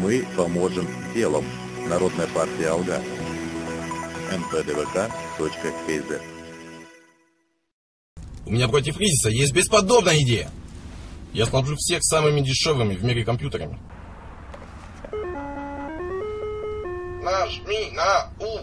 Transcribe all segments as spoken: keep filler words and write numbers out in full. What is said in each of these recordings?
Мы поможем делом. Народная партия Алга. эн пэ дэ вэ ка точка кей зет. У меня против кризиса есть бесподобная идея. Я снабжу всех самыми дешевыми в мире компьютерами. Нажми на У.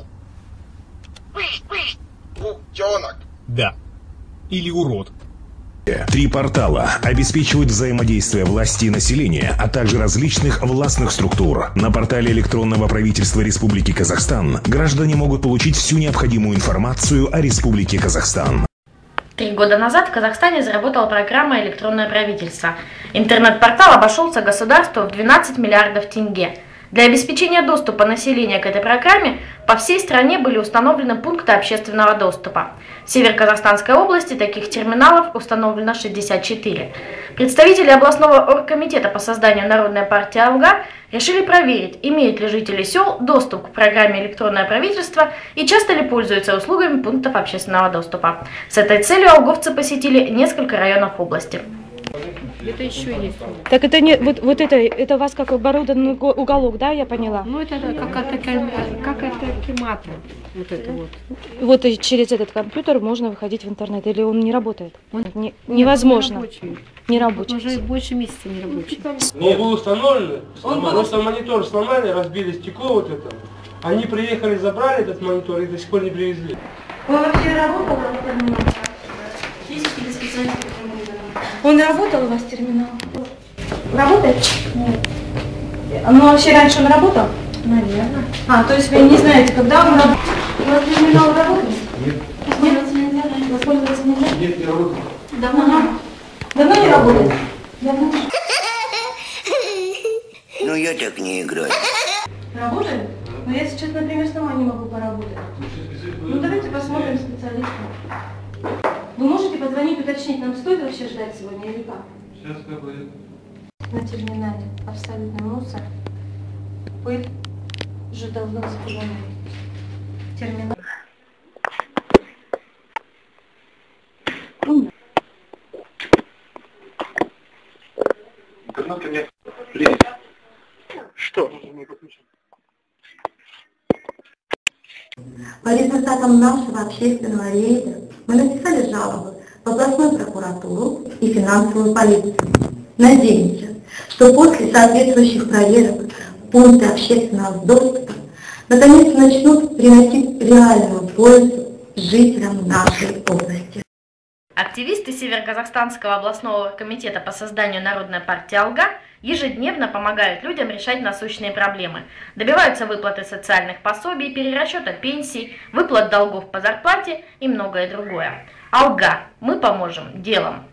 Утенок. Да. Или урод. Три портала обеспечивают взаимодействие власти и населения, а также различных властных структур. На портале электронного правительства Республики Казахстан граждане могут получить всю необходимую информацию о Республике Казахстан. Три года назад в Казахстане заработала программа «Электронное правительство». Интернет-портал обошелся государству в двенадцать миллиардов тенге. Для обеспечения доступа населения к этой программе по всей стране были установлены пункты общественного доступа. В Северо-Казахстанской области таких терминалов установлено шестьдесят четыре. Представители областного оргкомитета по созданию Народной партии Алга решили проверить, имеют ли жители сел доступ к программе «Электронное правительство» и часто ли пользуются услугами пунктов общественного доступа. С этой целью алговцы посетили несколько районов области. Это еще есть. Так это не вот, вот это, это у вас как оборудованный уголок, да, я поняла? Ну это какая-то как это кемата. Вот это вот. Вот и через этот компьютер можно выходить в интернет, или он не работает? Он, не, невозможно. Он не рабочий. Не рабочий. Он уже больше месяца не рабочий. Он был установлен, просто монитор сломали, разбили стекло вот это. Они приехали, забрали этот монитор и до сих пор не привезли. Он вообще работал на терминале? Есть какие-то специальные терминалы? Он работал у вас терминал? Работает? Нет. Ну вообще раньше он работал? Наверное. А, то есть вы не знаете, когда он работал? У вас терминал работает? Нет. Нет? Воспользоваться нельзя? Нет, не работает. Давно? Давно не работает? Давно. Ну я так не играю. Работает? Но я сейчас, например, сама не могу поработать. Ну давайте посмотрим специалиста. Вы можете позвонить, уточнить, нам стоит вообще ждать сегодня или как? Сейчас как будет. На терминале абсолютно мусор, пыль, уже давно заполнен. Терминал. Интернет ко мне. Привет. Что? По результатам нашего общественного рейда мы написали жалобу в областную прокуратуру и финансовую полицию. Надеемся, что после соответствующих проверок пункты общественного доступа наконец начнут приносить реальную пользу жителям нашей области. Активисты Северо-Казахстанского областного комитета по созданию Народной партии Алга ежедневно помогают людям решать насущные проблемы. Добиваются выплаты социальных пособий, перерасчета пенсий, выплат долгов по зарплате и многое другое. Алга. Мы поможем делом.